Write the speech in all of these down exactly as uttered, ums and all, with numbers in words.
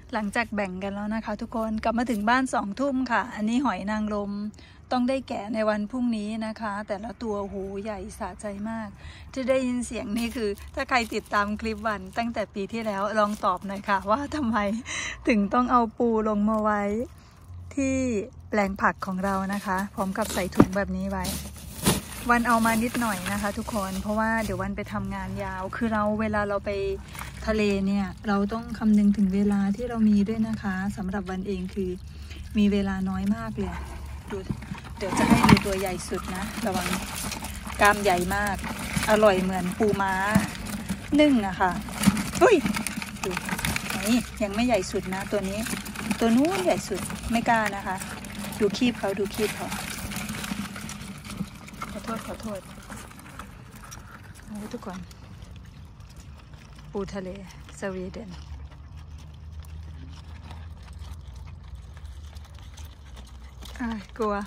หลังจากแบ่งกันแล้วนะคะทุกคนกลับมาถึงบ้านสองทุ่มค่ะอันนี้หอยนางรมต้องได้แกะในวันพรุ่งนี้นะคะแต่ละตัวหูใหญ่สะใจมากที่ได้ยินเสียงนี่คือถ้าใครติดตามคลิปวันตั้งแต่ปีที่แล้วลองตอบหน่อยค่ะว่าทำไมถึงต้องเอาปูลงมาไว้ที่แปลงผักของเรานะคะพร้อมกับใส่ถุงแบบนี้ไว้วันเอามานิดหน่อยนะคะทุกคนเพราะว่าเดี๋ยววันไปทำงานยาวคือเราเวลาเราไปทะเลเนี่ยเราต้องคำนึงถึงเวลาที่เรามีด้วยนะคะสำหรับวันเองคือมีเวลาน้อยมากเลยดูเดี๋ยวจะให้ดูตัวใหญ่สุดนะระวังกล้ามใหญ่มากอร่อยเหมือนปูม้านึ่งอะค่ะอุ้ยดูนี่ยังไม่ใหญ่สุดนะตัวนี้ตัวนู้นใหญ่สุดไม่กล้านะคะดูคีบเขาดูคีบเขาขอโทษขอโทษโอ้ทุกคนปูทะเลสวีเดนกลัว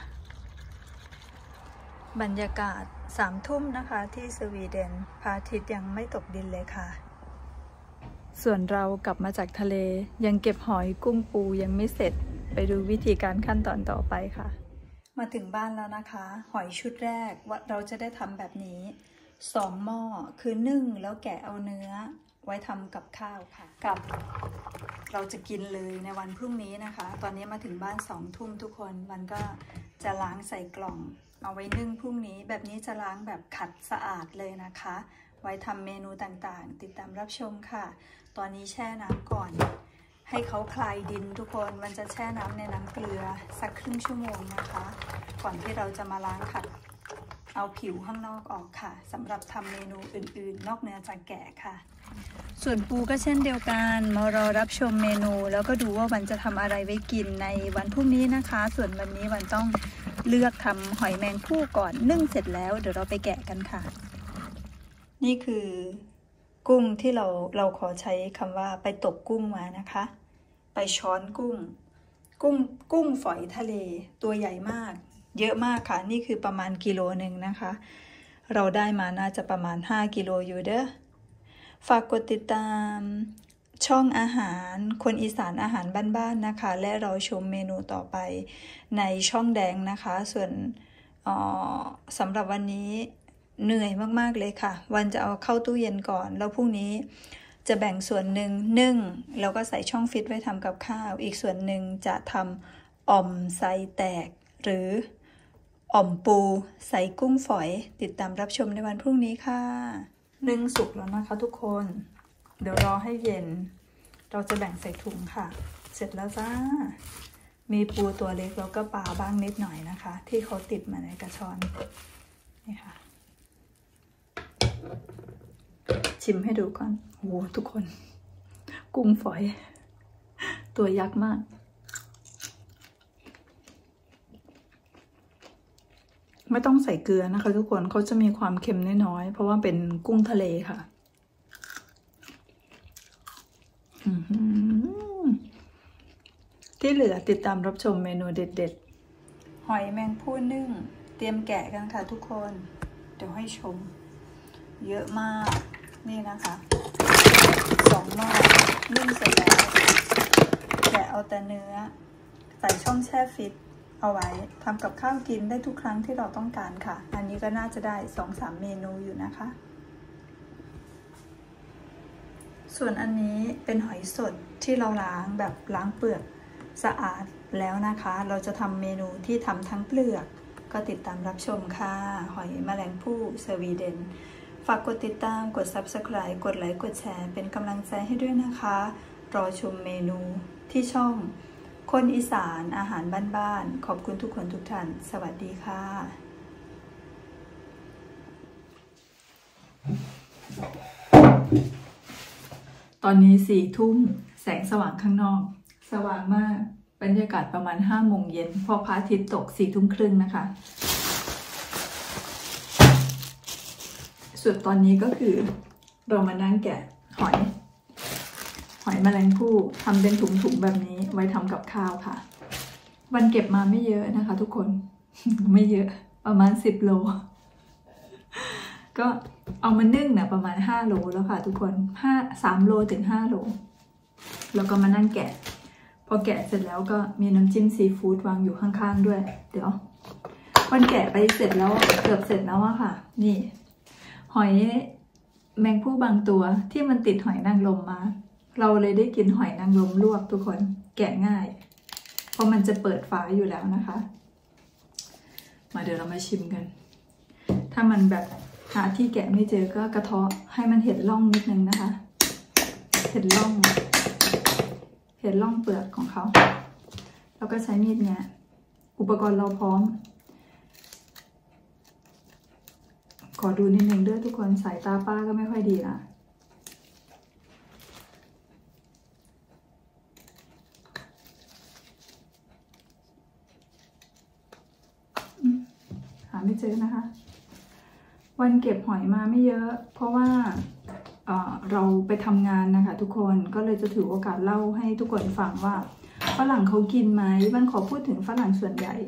บรรยากาศสามทุ่มนะคะที่สวีเดนพระอาทิตย์ยังไม่ตกดินเลยค่ะส่วนเรากลับมาจากทะเลยังเก็บหอยกุ้งปูยังไม่เสร็จไปดูวิธีการขั้นตอนต่อไปค่ะมาถึงบ้านแล้วนะคะหอยชุดแรกว่าเราจะได้ทำแบบนี้สองหม้อคือนึ่งแล้วแกะเอาเนื้อไว้ทำกับข้าวค่ะกับเราจะกินเลยในวันพรุ่งนี้นะคะตอนนี้มาถึงบ้านสองทุ่มทุกคนมันก็จะล้างใส่กล่องเอาไว้นึ่งพรุ่งนี้แบบนี้จะล้างแบบขัดสะอาดเลยนะคะไว้ทำเมนูต่างๆติดตามรับชมค่ะตอนนี้แช่น้ำก่อนให้เขาคลายดินทุกคนมันจะแช่น้ำในน้ำเกลือสักครึ่งชั่วโมงนะคะก่อนที่เราจะมาล้างขัดเอาผิวข้างนอกออกค่ะสำหรับทำเมนูอื่นๆนอกเหนือจากแกะค่ะส่วนปูก็เช่นเดียวกันมารอรับชมเมนูแล้วก็ดูว่าวันจะทำอะไรไว้กินในวันพรุ่งนี้นะคะส่วนวันนี้วันต้องเลือกทำหอยแมงภู่ก่อนนึ่งเสร็จแล้วเดี๋ยวเราไปแกะกันค่ะนี่คือกุ้งที่เราเราขอใช้คำว่าไปตกกุ้งมานะคะไปช้อนกุ้งกุ้งกุ้งฝอยทะเลตัวใหญ่มากเยอะมากค่ะนี่คือประมาณกิโลหนึ่งนะคะเราได้มาน่าจะประมาณห้ากิโลอยู่เด้อฝากกดติดตามช่องอาหารคนอีสานอาหารบ้านๆนะคะและเราชมเมนูต่อไปในช่องแดงนะคะส่วนสำหรับวันนี้เหนื่อยมากๆเลยค่ะวันจะเอาเข้าตู้เย็นก่อนแล้วพรุ่งนี้จะแบ่งส่วนหนึ่งนึ่งแล้วก็ใส่ช่องฟิตไว้ทำกับข้าวอีกส่วนหนึ่งจะทำอ่อมไส้แตกหรืออ่อมปูใส่กุ้งฝอยติดตามรับชมในวันพรุ่งนี้ค่ะนึ่งสุกแล้วนะคะทุกคนเดี๋ยวรอให้เย็นเราจะแบ่งใส่ถุงค่ะเสร็จแล้วจ้ามีปูตัวเล็กแล้วก็ปลาบ้างนิดหน่อยนะคะที่เขาติดมาในกระชอนนี่ค่ะชิมให้ดูก่อนโอ้ทุกคนกุ้งฝอยตัวยักษ์มากไม่ต้องใส่เกลือนะคะทุกคนเขาจะมีความเค็มน้อยๆเพราะว่าเป็นกุ้งทะเลค่ะที่เหลือติดตามรับชมเมนูเด็ดๆหอยแมงภู่นึ่งเตรียมแกะกันค่ะทุกคนเดี๋ยวให้ชมเยอะมากนี่นะคะสองหม้อนึ่งเสร็จแล้วแกะเอาแต่เนื้อใส่ช่องแช่ฟิตเอาไว้ทำกับข้าวกินได้ทุกครั้งที่เราต้องการค่ะอันนี้ก็น่าจะได้ สองถึงสาม เมนูอยู่นะคะส่วนอันนี้เป็นหอยสดที่เราล้างแบบล้างเปลือกสะอาดแล้วนะคะเราจะทำเมนูที่ทำทั้งเปลือกก็ติดตามรับชมค่ะหอยแมลงภู่สวีเดนฝากกดติดตามกด ซับสไครบ์ กดไลค์กดแชร์เป็นกำลังใจให้ด้วยนะคะรอชมเมนูที่ช่องคนอีสานอาหารบ้านๆขอบคุณทุกคนทุกท่านสวัสดีค่ะตอนนี้สี่ทุ่มแสงสว่างข้างนอกสว่างมากบรรยากาศประมาณห้าโมงเย็นพอพระอาทิตย์ตกสี่ทุ่มครึ่งนะคะส่วนตอนนี้ก็คือเรามานั่งแกะหอยหอยแมลงภู่ทำเป็นถุงๆแบบนี้ไว้ทำกับข้าวค่ะวันเก็บมาไม่เยอะนะคะทุกคน ไม่เยอะประมาณสิบโลก็เอามานึ่งนะประมาณห้าโลแล้วค่ะทุกคนห้าสามโลถึงห้าโลแล้วก็มานั่งแกะพอแกะเสร็จแล้วก็มีน้ำจิ้มซีฟู้ดวางอยู่ข้างๆด้วยเดี๋ยววันแกะไปเสร็จแล้วเกือบเสร็จแล้วอะค่ะนี่หอยแมงผู้บางตัวที่มันติดหอยนางรมมาเราเลยได้กินหอยนางรมลวกทุกคนแกะง่ายเพราะมันจะเปิดฝาอยู่แล้วนะคะมาเดี๋ยวเรามาชิมกันถ้ามันแบบหาที่แกะไม่เจอก็กระเทาะให้มันเห็นร่องนิดนึงนะคะเห็นร่องเห็นร่องเปลือกของเขาแล้วก็ใช้มีดเนี่ยอุปกรณ์เราพร้อมขอดูนิดนึงด้วยทุกคนสายตาป้าก็ไม่ค่อยดีละหาไม่เจอนะคะวันเก็บหอยมาไม่เยอะเพราะว่าเอ่อเราไปทำงานนะคะทุกคนก็เลยจะถือโอกาสเล่าให้ทุกคนฟังว่าฝรั่งเขากินไหมมันขอพูดถึงฝรั่งส่วนใหญ่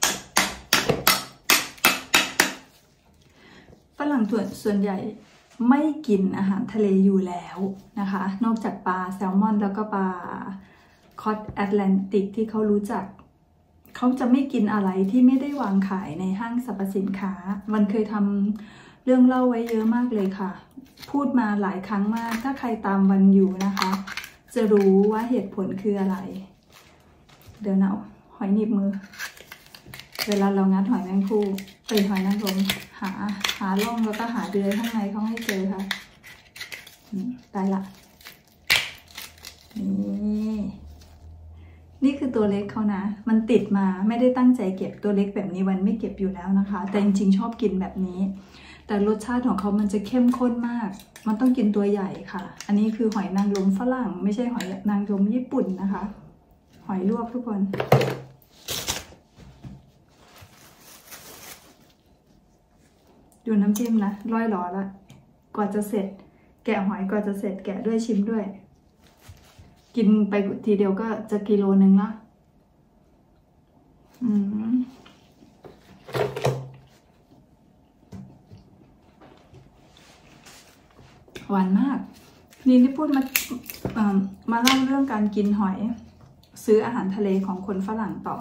ฝรั่งส่วนใหญ่ไม่กินอาหารทะเลอยู่แล้วนะคะนอกจากปลาแซลมอนแล้วก็ปลาคอตแอตแลนติกที่เขารู้จักเขาจะไม่กินอะไรที่ไม่ได้วางขายในห้างสรรพสินค้ามันเคยทำเรื่องเล่าไว้เยอะมากเลยค่ะพูดมาหลายครั้งมากถ้าใครตามวันอยู่นะคะจะรู้ว่าเหตุผลคืออะไรเดี๋ยวนะหอยหนีบมือเวลาเรางัดหอยแมงภู่ไปหอยนางรมหาหาร่องแล้วก็หาเดือยข้างในเขาให้เจอค่ะได้ละนี่นี่คือตัวเล็กเขานะมันติดมาไม่ได้ตั้งใจเก็บตัวเล็กแบบนี้วันไม่เก็บอยู่แล้วนะคะแต่จริงๆชอบกินแบบนี้แต่รสชาติของเขามันจะเข้มข้นมากมันต้องกินตัวใหญ่ค่ะอันนี้คือหอยนางรมฝรั่งไม่ใช่หอยนางรมญี่ปุ่นนะคะหอยลวกทุกคนดูน้ำจิ้มนะร้อยหล่อละกว่าจะเสร็จแกะหอยกว่าจะเสร็จแกะด้วยชิมด้วยกินไปทีเดียวก็จะกิโลนึงละอืมหวานมากนี่ที่พูดมามาเล่าเรื่องการกินหอยซื้ออาหารทะเลของคนฝรั่งต่อ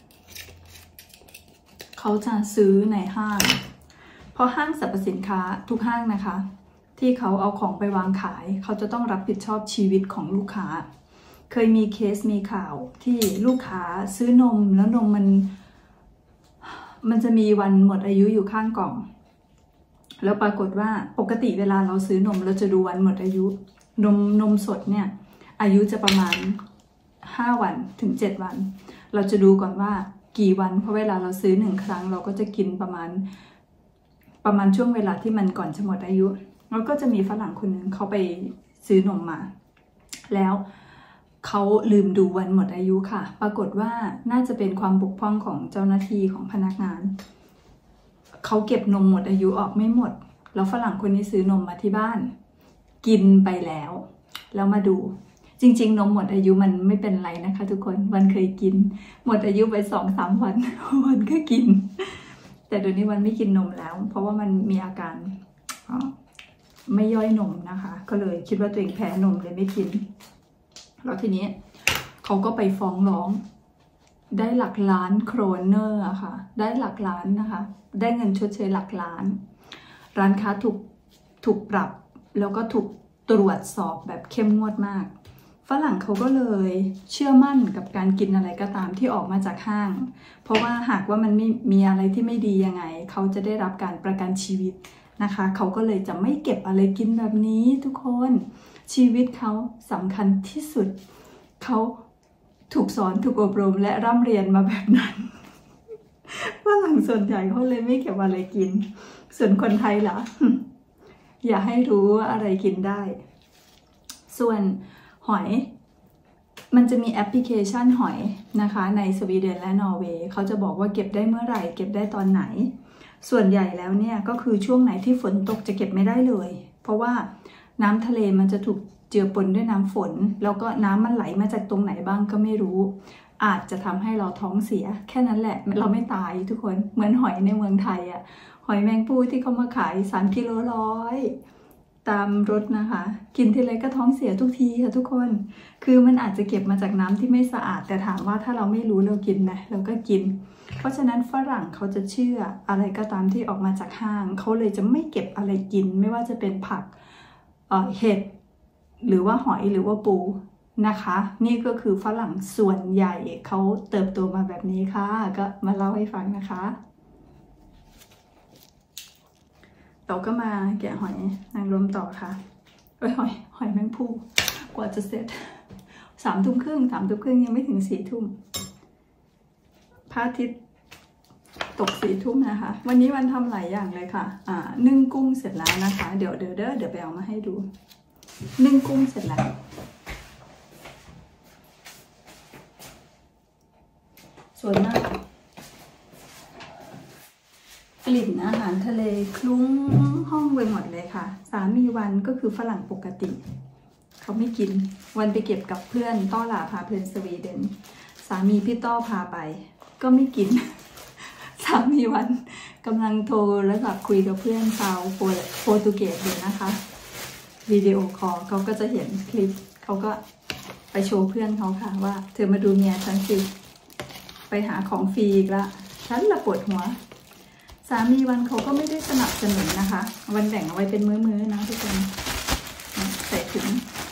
เขาจะซื้อในห้างเพราะห้างสรรพสินค้าทุกห้างนะคะที่เขาเอาของไปวางขายเขาจะต้องรับผิดชอบชีวิตของลูกค้าเคยมีเคสมีข่าวที่ลูกค้าซื้อนมแล้วนมมันมันจะมีวันหมดอายุอยู่ข้างกล่องแล้วปรากฏว่าปกติเวลาเราซื้อนมเราจะดูวันหมดอายุนมนมสดเนี่ยอายุจะประมาณห้าวันถึงเจ็ดวันเราจะดูก่อนว่ากี่วันเพราะเวลาเราซื้อหนึ่งครั้งเราก็จะกินประมาณประมาณช่วงเวลาที่มันก่อนจะหมดอายุแล้วก็จะมีฝรั่งคนหนึ่งเขาไปซื้อนมมาแล้วเขาลืมดูวันหมดอายุค่ะปรากฏว่าน่าจะเป็นความบกพร่องของเจ้าหน้าที่ของพนักงานเขาเก็บนมหมดอายุออกไม่หมดแล้วฝรั่งคนนี้ซื้อนมมาที่บ้านกินไปแล้วแล้วมาดูจริงๆนมหมดอายุมันไม่เป็นไรนะคะทุกคนวันเคยกินหมดอายุไปสองสามวันวันก็กินแต่เดี๋ยวนี้วันไม่กินนมแล้วเพราะว่ามันมีอาการไม่ย่อยนมนะคะก็เลยคิดว่าตัวเองแพ้นมเลยไม่กินแล้วทีนี้เขาก็ไปฟ้องร้องได้หลักล้านโครเนอร์อะค่ะได้หลักล้านนะคะได้เงินชดเชยหลักล้านร้านค้าถูกถูกปรับแล้วก็ถูกตรวจสอบแบบเข้มงวดมากฝรั่งเขาก็เลยเชื่อมั่นกับการกินอะไรก็ตามที่ออกมาจากห้างเพราะว่าหากว่ามันไม่มีอะไรที่ไม่ดียังไงเขาจะได้รับการประกันชีวิตนะคะเขาก็เลยจะไม่เก็บอะไรกินแบบนี้ทุกคนชีวิตเขาสำคัญที่สุดเขาถูกสอนถูกอบรมและร่ำเรียนมาแบบนั้นฝรั่งส่วนใหญ่เขาเลยไม่เก็บอะไรกินส่วนคนไทยล่ะ อย่าให้รู้ว่าอะไรกินได้ส่วนหอยมันจะมีแอปพลิเคชันหอยนะคะในสวีเดนและนอร์เวย์เขาจะบอกว่าเก็บได้เมื่อไหร่เก็บได้ตอนไหนส่วนใหญ่แล้วเนี่ยก็คือช่วงไหนที่ฝนตกจะเก็บไม่ได้เลยเพราะว่าน้ำทะเลมันจะถูกเจือปนด้วยน้ำฝนแล้วก็น้ำมันไหลมาจากตรงไหนบ้างก็ไม่รู้อาจจะทำให้เราท้องเสียแค่นั้นแหละเราไม่ตายทุกคนเหมือนหอยในเมืองไทยอะหอยแมงปูที่เขามาขายสามกิโลร้อยตามรถนะคะกินทีไรก็ท้องเสียทุกทีค่ะทุกคนคือมันอาจจะเก็บมาจากน้ำที่ไม่สะอาดแต่ถามว่าถ้าเราไม่รู้เรากินไหมเราก็กินเพราะฉะนั้นฝรั่งเขาจะเชื่ออะไรก็ตามที่ออกมาจากห้างเขาเลยจะไม่เก็บอะไรกินไม่ว่าจะเป็นผักเอ่อเห็ดหรือว่าหอยหรือว่าปูนะคะนี่ก็คือฝรั่งส่วนใหญ่เขาเติบโตมาแบบนี้ค่ะก็มาเล่าให้ฟังนะคะเราก็มาแกะหอยนางรมต่อค่ะเอ้ยหอยหอยแมงภู่กว่าจะเสร็จสามทุ่มครึ่งสามทุ่มครึ่งยังไม่ถึงสี่ทุ่มพระอาทิตย์ตกสี่ทุ่มนะคะวันนี้วันทำหลายอย่างเลยค่ะอ่านึ่งกุ้งเสร็จแล้วนะคะเดี๋ยวเดี๋ยวเดี๋ยวเดี๋ยวไปเอามาให้ดูนึ่งกุ้งเสร็จแล้วสวยมากกลิ่นอาหารทะเลคลุ้งห้องไปหมดเลยค่ะสามีวันก็คือฝรั่งปกติเขาไม่กินวันไปเก็บกับเพื่อนต้อหลาพาเพื่อนสวีเดนสามีพี่ต้อพาไปก็ไม่กินสามีวันกำลังโทรแล้วแบบคุยกับเพื่อนชาวโปรตุเกสอยู่นะคะวิดีโอคอลเขาก็จะเห็นคลิปเขาก็ไปโชว์เพื่อนเขาค่ะว่าเธอมาดูเมียฉันสิไปหาของฟรีอีกละฉันละปวดหัวสามีวันเขาก็ไม่ได้สนับสนุนนะคะวันแบ่งเอาไว้เป็นมื้อๆนะทุกคนใส่ถุง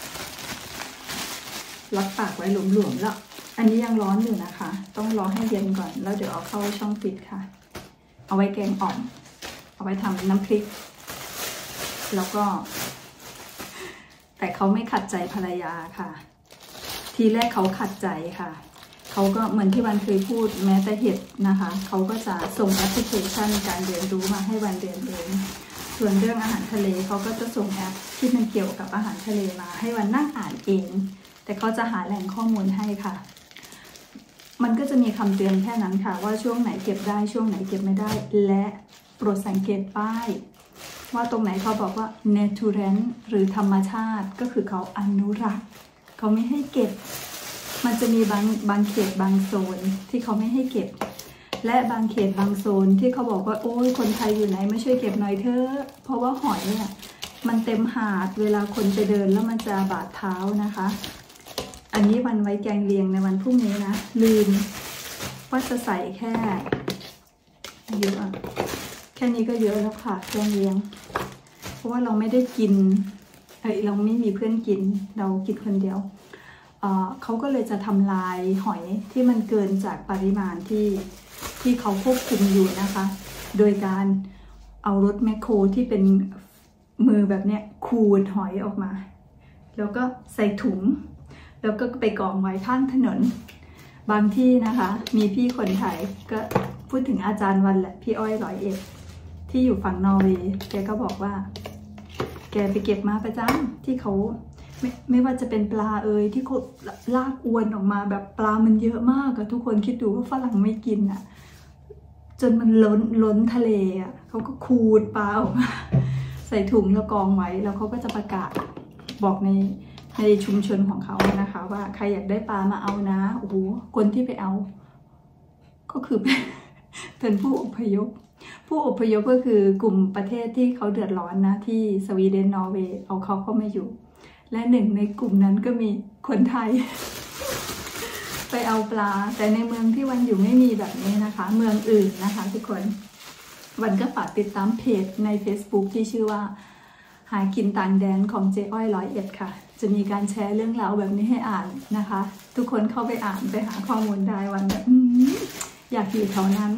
ล็อกปากไว้หลวมๆแล้วอันนี้ยังร้อนอยู่นะคะต้องรอให้เย็นก่อนแล้วเดี๋ยวเอาเข้าช่องฟิตค่ะเอาไว้แกงอ่อมเอาไว้ทำน้ำพริกแล้วก็แต่เขาไม่ขัดใจภรรยาค่ะทีแรกเขาขัดใจค่ะเขาก็เหมือนที่วันเคยพูดแม้แต่เห็ดนะคะเขาก็จะส่งแอปพลิเคชันการเรียนรู้มาให้วันเรียนเองส่วนเรื่องอาหารทะเลเขาก็จะส่งแอปที่มันเกี่ยวกับอาหารทะเลมาให้วันนั่งอ่านเองแต่เขาจะหาแหล่งข้อมูลให้ค่ะมันก็จะมีคำเตือนแค่นั้นค่ะว่าช่วงไหนเก็บได้ช่วงไหนเก็บไม่ได้และโปรดสังเกตป้ายว่าตรงไหนเขาบอกว่า natural หรือธรรมชาติก็คือเขาอนุรักษ์เขาไม่ให้เก็บมันจะมีบางบางเขตบางโซนที่เขาไม่ให้เก็บและบางเขตบางโซนที่เขาบอกว่าโอ้ยคนไทยอยู่ไหนไม่ช่วยเก็บหน่อยเถอะเพราะว่าหอยเนี่ยมันเต็มหาดเวลาคนไปเดินแล้วมันจะบาดเท้านะคะอันนี้วันไว้แกงเลียงในวันพรุ่งนี้นะลืมว่าจะใส่แค่เยอะแค่นี้ก็เยอะแล้วค่ะแกงเลียงเพราะว่าเราไม่ได้กินเอ้ยเราไม่มีเพื่อนกินเรากินคนเดียวเขาก็เลยจะทำลายหอยที่มันเกินจากปริมาณที่ที่เขาควบคุมอยู่นะคะโดยการเอารถแมคโครที่เป็นมือแบบเนี้ยขูดหอยออกมาแล้วก็ใส่ถุงแล้วก็ไปกองไว้ข้างถนนบางที่นะคะมีพี่คนไทยก็พูดถึงอาจารย์วันแหละพี่อ้อยร้อยเอ็ดที่อยู่ฝั่งนอร์เวย์แกก็บอกว่าแกไปเก็บมาประจำที่เขาไม่ไม่ว่าจะเป็นปลาเอ่ยที่เขาลากอวนออกมาแบบปลามันเยอะมากอะทุกคนคิดดูว่าฝรั่งไม่กินอะจนมันล้นล้นทะเลอะเขาก็ขูดปลาออกมาใส่ถุงแล้วกองไว้แล้วเขาก็จะประกาศบอกในในชุมชนของเขานะคะว่าใครอยากได้ปลามาเอานะโอ้โหคนที่ไปเอาก็คือเป็นผู้อพยพผู้อพยพก็คือกลุ่มประเทศที่เขาเดือดร้อนนะที่สวีเดนนอร์เวย์เอาเขาเข้ามาอยู่และหนึ่งในกลุ่มนั้นก็มีคนไทย ไปเอาปลาแต่ในเมืองที่วันอยู่ไม่มีแบบนี้นะคะเมืองอื่นนะคะทุกคนวันก็ฝากติดตามเพจใน Facebook ที่ชื่อว่าหากินต่างแดนของเจ๊อ้อยร้อยเอ็ดค่ะจะมีการแชร์เรื่องราวแบบนี้ให้อ่านนะคะทุกคนเข้าไปอ่านไปหาข้อมูลได้วันแบบอยากอยู่แถวนั้น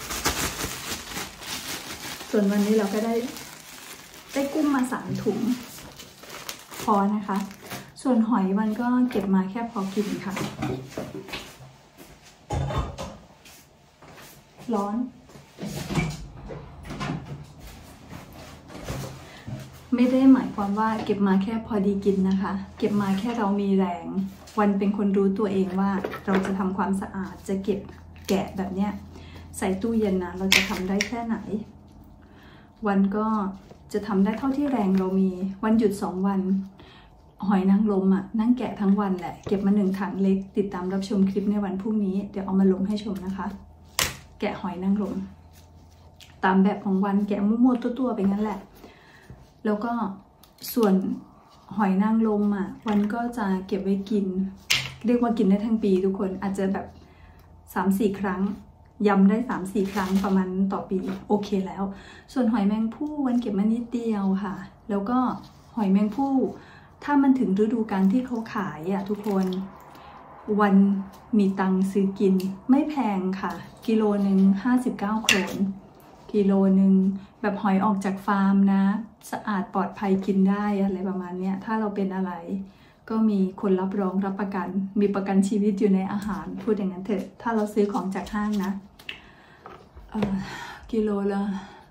ส่วนวันนี้เราก็ได้ได้กุ้งมาสามถุงพอนะคะส่วนหอยมันก็เก็บมาแค่พอกินค่ะร้อนไม่ได้หมายความว่าเก็บมาแค่พอดีกินนะคะเก็บมาแค่เรามีแรงวันเป็นคนรู้ตัวเองว่าเราจะทำความสะอาดจะเก็บแกะแบบเนี้ยใส่ตู้เย็นนะเราจะทำได้แค่ไหนวันก็จะทำได้เท่าที่แรงเรามีวันหยุดสองวันหอยนางรมอ่ะนั่งแกะทั้งวันแหละเก็บมาหนึ่งถังเล็กติดตามรับชมคลิปในวันพรุ่งนี้เดี๋ยวเอามาลงให้ชมนะคะแกะหอยนางรมตามแบบของวันแกะมั่วๆตัวๆไปงั้นแหละแล้วก็ส่วนหอยนางรมอ่ะวันก็จะเก็บไว้กินเรียกว่ากินได้ทั้งปีทุกคนอาจจะแบบ สามสี่ ครั้งยำได้ สามสี่ ครั้งประมาณต่อปีโอเคแล้วส่วนหอยแมงผู้วันเก็บมานิดเดียวค่ะแล้วก็หอยแมงผู้ถ้ามันถึงฤดูกาลที่เขาขายอ่ะทุกคนวันมีตังค์ซื้อกินไม่แพงค่ะกิโลหนึ่งห้าสิบเก้าโครนกิโลหนึ่งแบบหอยออกจากฟาร์มนะสะอาดปลอดภัยกินได้อะไรประมาณเนี้ยถ้าเราเป็นอะไรก็มีคนรับรองรับประกันมีประกันชีวิตอยู่ในอาหารพูดอย่างนั้นเถอะถ้าเราซื้อของจากห้างนะกิโลละ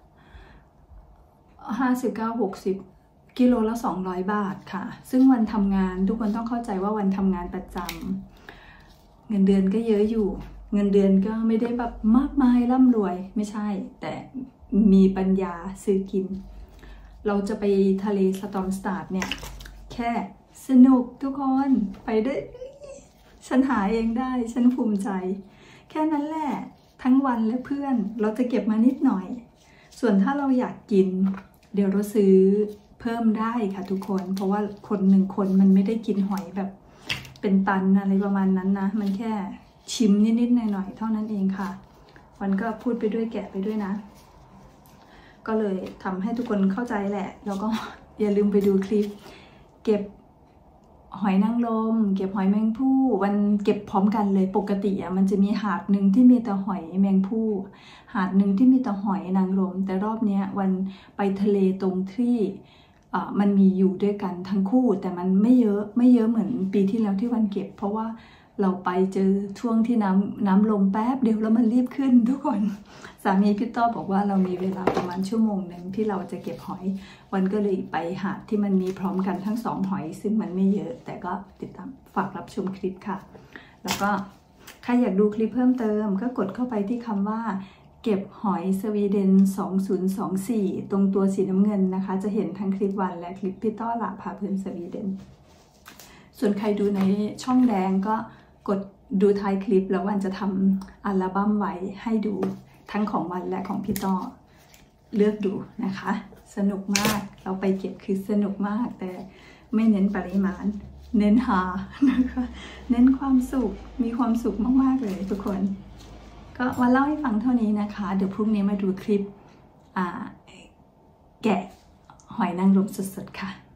ห้าสิบเก้าหกสิบกิโลละสองร้อยบาทค่ะซึ่งวันทำงานทุกคนต้องเข้าใจว่าวันทำงานประจำเงินเดือนก็เยอะอยู่เงินเดือนก็ไม่ได้แบบมากมายร่ำรวยไม่ใช่แต่มีปัญญาซื้อกินเราจะไปทะเลสตอมสตาร์ทเนี่ยแค่สนุกทุกคนไปได้ฉันหาเองได้ฉันภูมิใจแค่นั้นแหละทั้งวันและเพื่อนเราจะเก็บมานิดหน่อยส่วนถ้าเราอยากกินเดี๋ยวเราซื้อเพิ่มได้ค่ะทุกคนเพราะว่าคนหนึ่งคนมันไม่ได้กินหอยแบบเป็นตันอะไรประมาณนั้นนะมันแค่ชิมนิดๆหน่อยๆเท่านั้นเองค่ะวันก็พูดไปด้วยแกะไปด้วยนะก็เลยทำให้ทุกคนเข้าใจแหละแล้วก็อย่าลืมไปดูคลิปเก็บหอยนางรมเก็บหอยแมงผู้วันเก็บพร้อมกันเลยปกติอ่ะมันจะมีหาดหนึ่งที่มีแต่หอยแมงผู้หาดหนึ่งที่มีแต่หอยนางรมแต่รอบนี้วันไปทะเลตรงที่อ่ามันมีอยู่ด้วยกันทั้งคู่แต่มันไม่เยอะไม่เยอะเหมือนปีที่แล้วที่วันเก็บเพราะว่าเราไปเจอช่วงที่น้ำน้ำลงแป๊บเดียวแล้วมันรีบขึ้นทุกคนสามีพี่ต้อบอกว่าเรามีเวลาประมาณชั่วโมงหนึ่งที่เราจะเก็บหอยวันก็เลยไปหาดที่มันมีพร้อมกันทั้งสองหอยซึ่งมันไม่เยอะแต่ก็ติดตามฝากรับชมคลิปค่ะแล้วก็ใครอยากดูคลิปเพิ่มเติมก็กดเข้าไปที่คำว่าเก็บหอยสวีเดนสองพันยี่สิบสี่ตรงตัวสีน้ำเงินนะคะจะเห็นทั้งคลิปวันและคลิปพี่ต้อหละพาเพลินสวีเดนส่วนใครดูในช่องแดงก็กดดูท้ายคลิปแล้ววันจะทำอัลบั้มไว้ให้ดูทั้งของวันและของพี่ต้อเลือกดูนะคะสนุกมากเราไปเก็บคือสนุกมากแต่ไม่เน้นปริมาณเน้นหานะคะเน้นความสุขมีความสุขมากๆเลยทุกคนก็วันเล่าให้ฟังเท่านี้นะคะเดี๋ยวพรุ่งนี้มาดูคลิปแกะหอยนางรมสดๆค่ะ